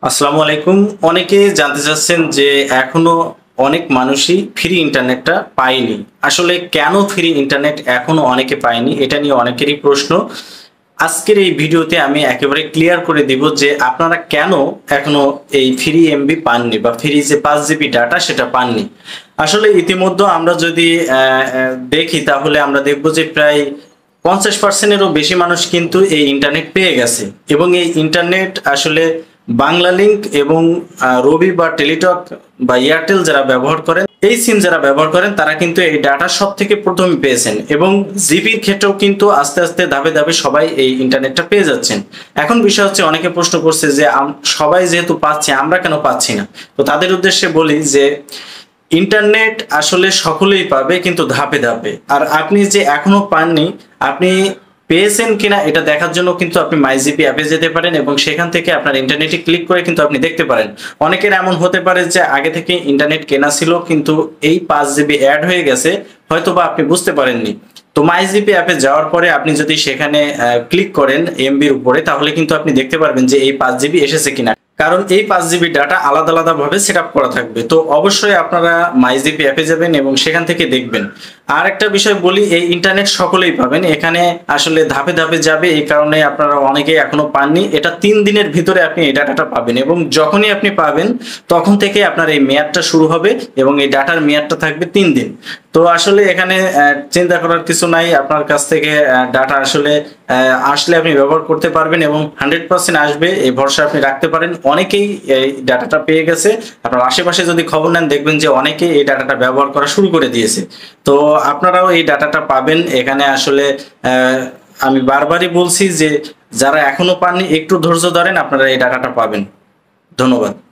আসসালামু আলাইকুম। অনেকে জানতে চাচ্ছেন যে এখনো অনেক মানুষই ফ্রি ইন্টারনেটটা পায়নি। আসলে কেন ফ্রি ইন্টারনেট এখনো অনেকে পায়নি? এটা নিয়ে অনেকেরই প্রশ্ন। আজকের এই ভিডিওতে আমি একেবারে ক্লিয়ার করে দিব যে আপনারা কেন এখনো এই ফ্রি এমবি পাননি বা ফ্রি যে ৫ জিবি ডাটা সেটা পাননি। আসলে ইতিমধ্যে আমরা যদি দেখি তাহলে আমরা দেখব যে প্রায় ৫০% এরও বেশি মানুষ কিন্তু এই ইন্টারনেট পেয়ে গেছে এবং এই ইন্টারনেট আসলে বাংলা লিংক এবং রবি বা টেলিটক বা এয়ারটেল যারা ব্যবহার করেন, এই সিম যারা ব্যবহার করেন তারা কিন্তু এই ডাটা সবথেকে প্রথমে পেয়েছেন এবং জিবির ক্ষেত্রেও কিন্তু আস্তে আস্তে ধাপে ধাপে সবাই এই ইন্টারনেটটা পেয়ে যাচ্ছেন। এখন বিষয় হচ্ছে অনেকে প্রশ্ন করছে যে সবাই যেহেতু পাচ্ছে আমরা কেন পাচ্ছি না? তো তাদের উদ্দেশ্যে বলি যে ইন্টারনেট আসলে সকলেই পাবে কিন্তু ধাপে ধাপে। আর আপনি যে এখনো পাননি, আপনি পেয়েছেন কিনা এটা দেখার জন্য কিন্তু আপনি মাইজিপি অ্যাপে যেতে পারেন এবং সেখান থেকে আপনার ইন্টারনেটে ক্লিক করে কিন্তু আপনি দেখতে পারেন। অনেকের এমন হতে পারে যে আগে থেকে ইন্টারনেট কেনা ছিল কিন্তু এই ৫ জিবি এড হয়ে গেছে, হয়তোবা আপনি বুঝতে পারেননি। তো মাইজিপি অ্যাপে যাওয়ার পরে আপনি যদি সেখানে ক্লিক করেন এমবির উপরে, তাহলে কিন্তু আপনি দেখতে পারবেন যে এই ৫ জিবি এসেছে কিনা। কারণ এই ৫ জিবি ডাটা আলাদা আলাদা ভাবে সেট আপ করা থাকবে। তো অবশ্যই আপনারা মাইজিপি অ্যাপে যাবেন এবং সেখান থেকে দেখবেন। আর একটা বিষয় বলি, এই ইন্টারনেট সকলেই পাবেন। এখানে আসলে ধাপে ধাপে যাবে, এই কারণে আপনারা অনেকেই এখনো পাননি। এটা ৩ দিনের ভিতরে আপনি এই ডাটাটা পাবেন এবং যখনই আপনি পাবেন তখন থেকে আপনার এই মেয়াদটা শুরু হবে এবং এই ডাটার মেয়াদটা থাকবে ৩ দিন। তো আসলে এখানে চিন্তা করার কিছু নাই। আপনার কাছ থেকে ডাটা আসলে আসলে আপনি ব্যবহার করতে পারবেন এবং 100% আসবে এই ভরসা আপনি রাখতে পারেন। অনেকেই এই ডাটাটা পেয়ে গেছে। আপনার আশেপাশে যদি খবর নেন দেখবেন যে অনেকেই এই ডাটাটা ব্যবহার করা শুরু করে দিয়েছে। তো আপনারাও এই ডাটাটা পাবেন। এখানে আসলে আমি বারবারই বলছি যে যারা এখনো পাননি একটু ধৈর্য ধরেন, আপনারা এই ডাটাটা পাবেন। ধন্যবাদ।